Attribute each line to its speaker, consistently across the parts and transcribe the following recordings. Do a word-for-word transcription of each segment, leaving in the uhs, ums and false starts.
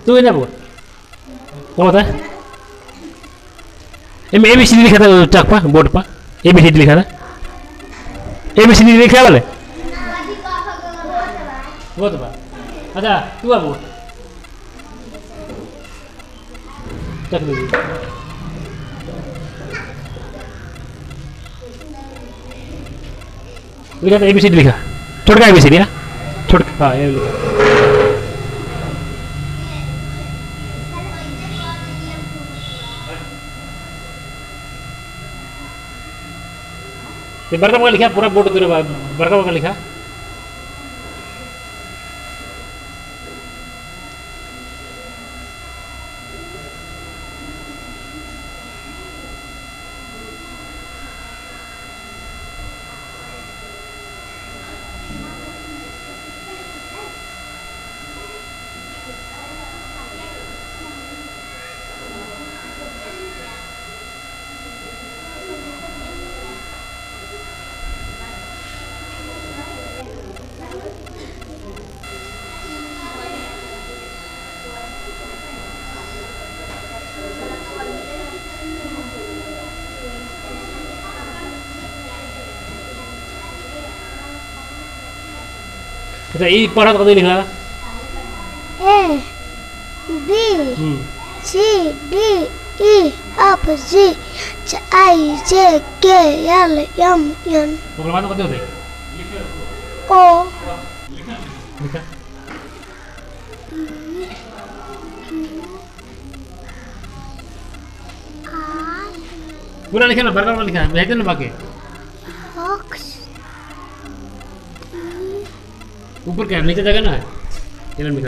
Speaker 1: तू ना बोल कौन होता है ए ए बी सी डी लिखा था चक पर बोर्ड पर ए बी सी डी लिखा था ए बी सी डी लिखा वाले वो तो बात अच्छा तू अब बोल चक दे लिखा था ए बी सी डी लिखा छोटका ए बी सी डी ना छोटका हाँ ये लिखा बड़का बड़का लिखा पूरा बोर्ड तेरे बड़का बड़का लिखा अच्छा ये पढ़ा तो कभी लिखा
Speaker 2: A B C D E F G H I J K L M N
Speaker 1: तो बाद में कते होते
Speaker 2: ओ
Speaker 1: लिखा पूरा लिखा ना बड़का बड़का लिखा है ना बाकी
Speaker 2: ऑक्स
Speaker 1: ऊपर क्या नीचे जगह ना है ये लिखा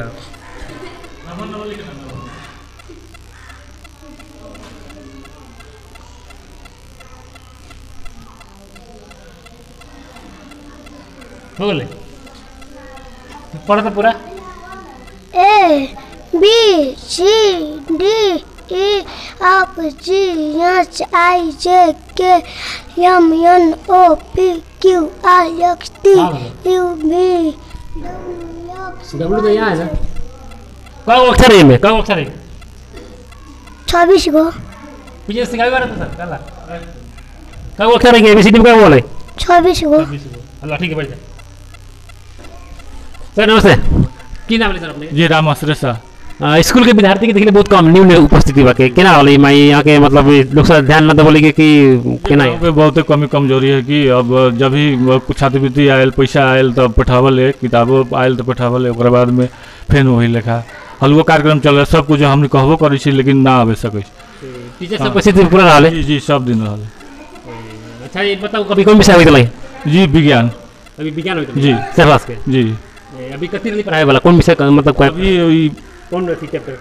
Speaker 1: हो गए पढ़ा था पूरा
Speaker 2: A B C D E F G H I J K M N O P Q R X T U V
Speaker 1: W तो यहाँ है ना कौन अक्षर है में कौन अक्षर है
Speaker 2: छब्बीस गो
Speaker 1: पीछे सिखाई बार तो सर कल कौन अक्षर है एबीसीडी में क्या बोले
Speaker 2: छब्बीस गो
Speaker 1: अल्लाह ठीक है बैठ जा सर नमस्ते की नाम ले सर अपने
Speaker 3: जी राम आश्रय सर
Speaker 1: स्कूल के विद्यार्थी के देखले बहुत कम न्यून उपस्थिति बाके केना होले माई यहाँ के मतलब लोग सब ध्यान न देवले के कि केना है
Speaker 3: बहुत कमी कमजोरी है कि अब जब भी छात्रवृत्ति आयल पैसा आयल तो पठावल है किताबों आयल तो पठावल है ओकरा बाद में फेन वही लेखा हलुओ कार्यक्रम चल रहा सब कुछ हमने कहबो करी छी लेकिन ना आवे सके
Speaker 1: टीचर सब उपस्थिति पूरा रहले
Speaker 3: जी जी सब दिन रहले
Speaker 1: अच्छा ये बताओ कभी कौन विषय होइतले
Speaker 3: जी विज्ञान
Speaker 1: अभी विज्ञान होइतले
Speaker 3: जी
Speaker 1: सरवास के
Speaker 3: जी
Speaker 1: अभी कथी नहीं पढ़ाए वाला कौन विषय मतलब
Speaker 3: अभी
Speaker 1: कौन रही चैप्टर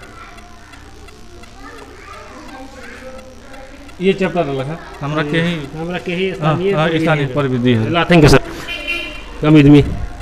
Speaker 3: ये चैप्टर लगा हमरा के ही
Speaker 1: हमरा के ही
Speaker 3: स्थानीय स्थानीय प्रविधि है
Speaker 1: ला थैंक यू सर कम इदमी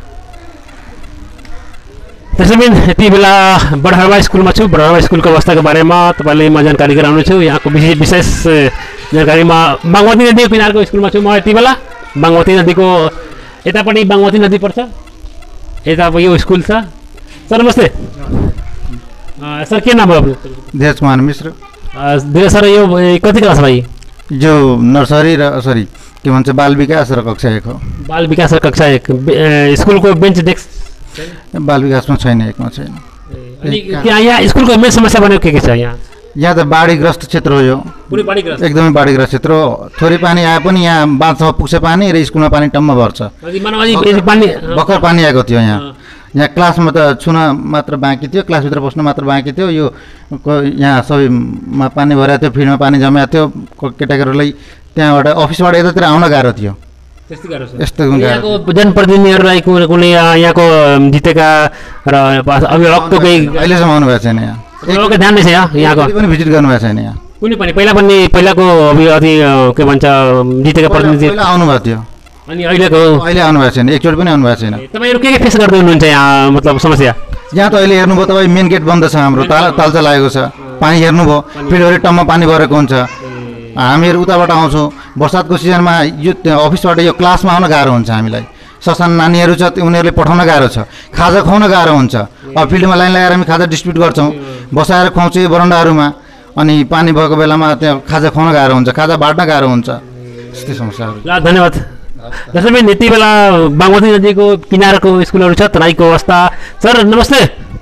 Speaker 1: त्यसै पनि यति बेला बडहरवा स्कुलमा छु बडहरवा स्कुलको अवस्थाको बारेमा तपाईलाई म जानकारी गराउने छु यहाँको विशेष विशेष जानकारीमा बागमती नदी किनारको स्कुलमा छु म यति बेला बागमती नदीको यतापट्टि बागमती नदी पर्छ यता यो स्कुल छ सर नमस्ते सर के नाम हो
Speaker 4: धीरज कुमार मिश्र
Speaker 1: धीरज सर यो कति क्लास भाइ
Speaker 4: जो नर्सरी र सरी के भन्छ बाल विकास र कक्षा एक हो
Speaker 1: बाल विकास र कक्षा एक स्कुलको बेन्च डेस्क
Speaker 4: बाल विकासमा छैन एकमा छैन
Speaker 1: यहाँ यहाँ स्कुलको मेन समस्या भनेको के के छ यहाँ
Speaker 4: यहाँ त बाढीग्रस्त क्षेत्र हो यो
Speaker 1: पुरै बाढीग्रस्त
Speaker 4: एकदमै बाढीग्रस्त क्षेत्र हो थोरै पानी आए पनि यहाँ बाँधसम्म पुग्छ पानी र स्कुलमा पानी टम्म भर्छ
Speaker 1: पानी
Speaker 4: भर्खर पानी आएको थियो यहाँ यहाँ क्लासमा त छुन मात्र बाँकी थियो क्लासभित्र बस्न मात्र बाँकी थियो यो यहाँ सबैमा पानी भरेको थियो फिल्डमा पानी जमेको थियो केटाकेटीहरूलाई त्यहाँबाट अफिसबाट यतातिर आउन गाह्रो थियो यस्तो
Speaker 1: यहाँको जनप्रतिनिधिहरूलाई कुनै यहाँको जितेका र अभिभावकको कोही
Speaker 4: अहिलेसम्म आउनु भएको छैन यहाँ
Speaker 1: अभिभावकको ध्यान नै छ यहाँको
Speaker 4: पनि भिजिट गर्नुभएको छैन यहाँ
Speaker 1: कुनै पनि पहिला पनि पहिलाको अति के भन्छ जितेका प्रतिनिधि
Speaker 4: आउनु भएको थियो
Speaker 1: अनि अहिलेको
Speaker 4: अहिले आउनु भएको छैन एकचोटि पनि आउनु भएको छैन
Speaker 1: तपाईँहरू के के फेस गर्दै हुनुहुन्छ यहाँ मतलब समस्या
Speaker 4: यहाँ त अहिले हेर्नुभयो तपाईँ मेन गेट बन्द छ हाम्रो ताल तालचा लागेको छ पानी हेर्नुभयो फिल्डभरि टम्म पानी भरेको हुन्छ हामीहरू उताबाट आउँछौँ बर्सातको सिजनमा यो अफिसबाट यो क्लासमा आउन गाह्रो हुन्छ हामीलाई ससाना नानीहरू छ उनीहरूले पठाउन गाह्रो छ खाजा खुवाउन गाह्रो हुन्छ अब फिल्डमा लाइन लगाएर हामी खाजा डिस्ट्रिब्युट गर्छौँ बसाएर खुवाउँछ बरन्डाहरूमा अनि पानी भएको बेलामा त्यहाँ खाजा खुवाउन गाह्रो हुन्छ खाजा बाँड्न गाह्रो हुन्छ यस्तै समस्याहरू
Speaker 1: ल धन्यवाद जसरी पनि यति बेला बागमती नदीको किनारको स्कुलहरू छ तराईको अवस्था सर नमस्ते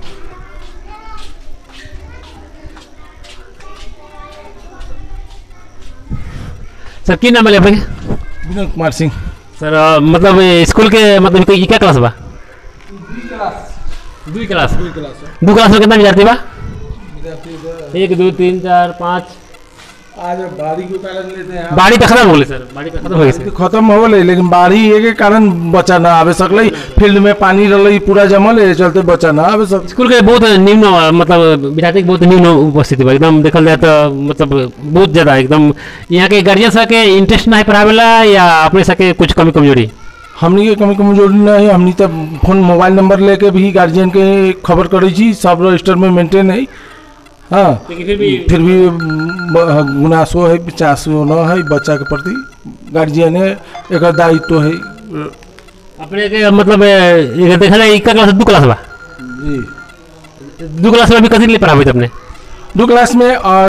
Speaker 1: सर की नाम है आपके
Speaker 5: विनोद कुमार सिंह
Speaker 1: सर अ, मतलब ये स्कूल के मतलब ये क्या क्लास बा दो क्लास दो क्लास में कितना विद्यार्थी बा एक दो तीन चार पाँच
Speaker 5: आज बाढ़ी के कारण लेते हैं
Speaker 1: बाड़ी का खत्म हो गई सर बाड़ी का खत्म हो गई सर
Speaker 5: खत्म हो गए लेकिन बाढ़ी के कारण बच्चा ना आवे सकले फील्ड में पानी रही पूरा जमल है चलते बच्चा ना आवे सक
Speaker 1: स्कूल के बहुत निम्न मतलब विद्यार्थी के बहुत निम्न उपस्थिति बा एकदम देखल जाए तो मतलब बहुत ज़्यादा एकदम यहाँ के गार्जियन सके इंटरेस्ट ना है पढ़ावेला या अपने सके कुछ कमी कमजोरी
Speaker 5: हमनी के कमी कमजोरी ना है हमनी तो फोन मोबाइल नंबर लेके भी गार्जियन के खबर करे छी सब रजिस्टर में मेंटेन है हाँ
Speaker 1: लेकिन फिर भी
Speaker 5: फिर भी ब- गुनासो है चासो न है बच्चा के प्रति गार्जियन है एक दायित्व है
Speaker 1: अपने के मतलब ये देखा जाए एक क्लास दो क्लास बा
Speaker 5: जी
Speaker 1: दो क्लास में अभी कथी ले पढ़ावे अपने
Speaker 5: दो क्लास में और